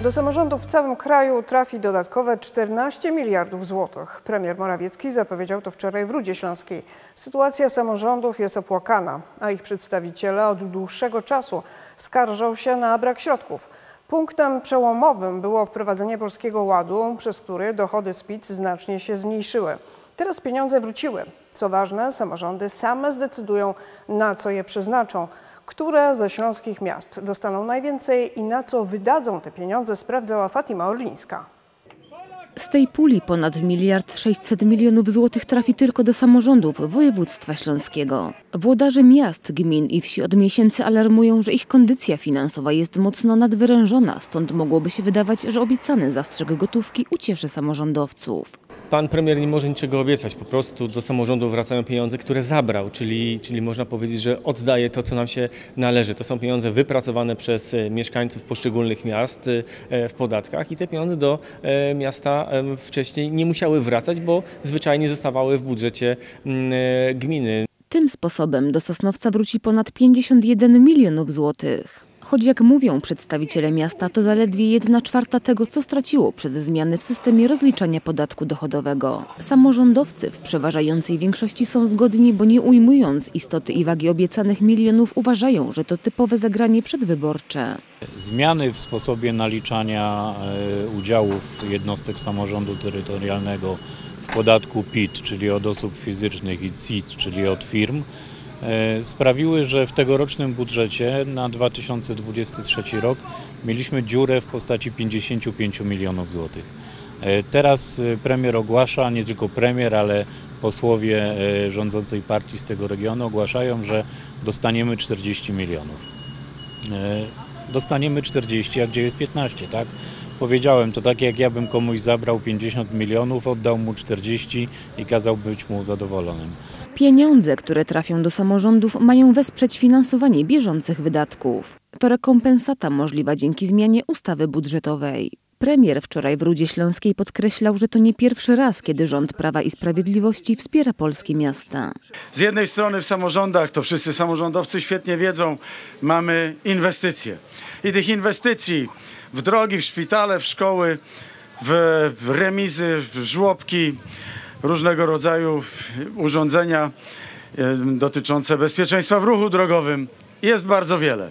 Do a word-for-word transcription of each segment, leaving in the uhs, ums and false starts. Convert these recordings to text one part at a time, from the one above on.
Do samorządów w całym kraju trafi dodatkowe czternaście miliardów złotych. Premier Morawiecki zapowiedział to wczoraj w Rudzie Śląskiej. Sytuacja samorządów jest opłakana, a ich przedstawiciele od dłuższego czasu skarżą się na brak środków. Punktem przełomowym było wprowadzenie Polskiego Ładu, przez który dochody z P I T znacznie się zmniejszyły. Teraz pieniądze wróciły. Co ważne, samorządy same zdecydują, na co je przeznaczą. Które ze śląskich miast dostaną najwięcej i na co wydadzą te pieniądze, sprawdzała Fatima Orlińska. Z tej puli ponad miliard sześćset milionów złotych trafi tylko do samorządów województwa śląskiego. Włodarze miast, gmin i wsi od miesięcy alarmują, że ich kondycja finansowa jest mocno nadwyrężona, stąd mogłoby się wydawać, że obiecany zastrzyk gotówki ucieszy samorządowców. Pan premier nie może niczego obiecać, po prostu do samorządu wracają pieniądze, które zabrał, czyli, czyli można powiedzieć, że oddaje to, co nam się należy. To są pieniądze wypracowane przez mieszkańców poszczególnych miast w podatkach i te pieniądze do miasta wcześniej nie musiały wracać, bo zwyczajnie zostawały w budżecie gminy. Tym sposobem do Sosnowca wróci ponad pięćdziesiąt jeden milionów złotych. Choć jak mówią przedstawiciele miasta, to zaledwie jedna czwarta tego, co straciło przez zmiany w systemie rozliczania podatku dochodowego. Samorządowcy w przeważającej większości są zgodni, bo nie ujmując istoty i wagi obiecanych milionów, uważają, że to typowe zagranie przedwyborcze. Zmiany w sposobie naliczania udziałów jednostek samorządu terytorialnego w podatku P I T, czyli od osób fizycznych, i C I T, czyli od firm, sprawiły, że w tegorocznym budżecie na dwa tysiące dwudziesty trzeci rok mieliśmy dziurę w postaci pięćdziesięciu pięciu milionów złotych. Teraz premier ogłasza, nie tylko premier, ale posłowie rządzącej partii z tego regionu ogłaszają, że dostaniemy czterdzieści milionów. Dostaniemy czterdzieści, a gdzie jest piętnaście, tak? Powiedziałem, to tak jak ja bym komuś zabrał pięćdziesiąt milionów, oddał mu czterdzieści i kazał być mu zadowolonym. Pieniądze, które trafią do samorządów, mają wesprzeć finansowanie bieżących wydatków. To rekompensata możliwa dzięki zmianie ustawy budżetowej. Premier wczoraj w Rudzie Śląskiej podkreślał, że to nie pierwszy raz, kiedy rząd Prawa i Sprawiedliwości wspiera polskie miasta. Z jednej strony w samorządach, to wszyscy samorządowcy świetnie wiedzą, mamy inwestycje. I tych inwestycji w drogi, w szpitale, w szkoły, w, w remizy, w żłobki, różnego rodzaju urządzenia dotyczące bezpieczeństwa w ruchu drogowym. Jest bardzo wiele,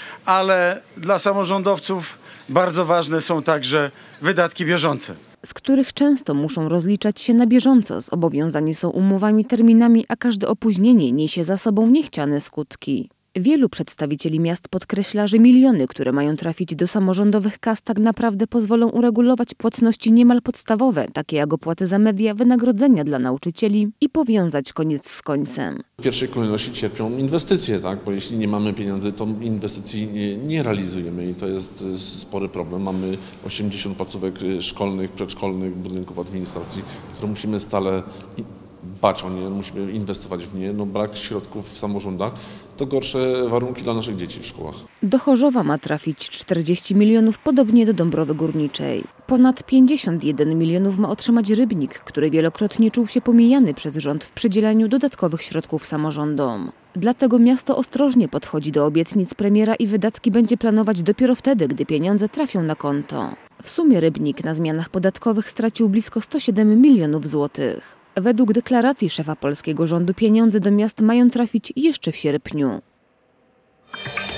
ale dla samorządowców bardzo ważne są także wydatki bieżące, z których często muszą rozliczać się na bieżąco. Zobowiązani są umowami, terminami, a każde opóźnienie niesie za sobą niechciane skutki. Wielu przedstawicieli miast podkreśla, że miliony, które mają trafić do samorządowych kas, tak naprawdę pozwolą uregulować płatności niemal podstawowe, takie jak opłaty za media, wynagrodzenia dla nauczycieli i powiązać koniec z końcem. W pierwszej kolejności cierpią inwestycje, tak? Bo jeśli nie mamy pieniędzy, to inwestycji nie, nie realizujemy i to jest spory problem. Mamy osiemdziesiąt placówek szkolnych, przedszkolnych, budynków administracji, które musimy stale dbać o nie, musimy inwestować w nie. No, brak środków w samorządach to gorsze warunki dla naszych dzieci w szkołach. Do Chorzowa ma trafić czterdzieści milionów, podobnie do Dąbrowy Górniczej. Ponad pięćdziesiąt jeden milionów ma otrzymać Rybnik, który wielokrotnie czuł się pomijany przez rząd w przydzielaniu dodatkowych środków samorządom. Dlatego miasto ostrożnie podchodzi do obietnic premiera i wydatki będzie planować dopiero wtedy, gdy pieniądze trafią na konto. W sumie Rybnik na zmianach podatkowych stracił blisko sto siedem milionów złotych. Według deklaracji szefa polskiego rządu pieniądze do miast mają trafić jeszcze w sierpniu.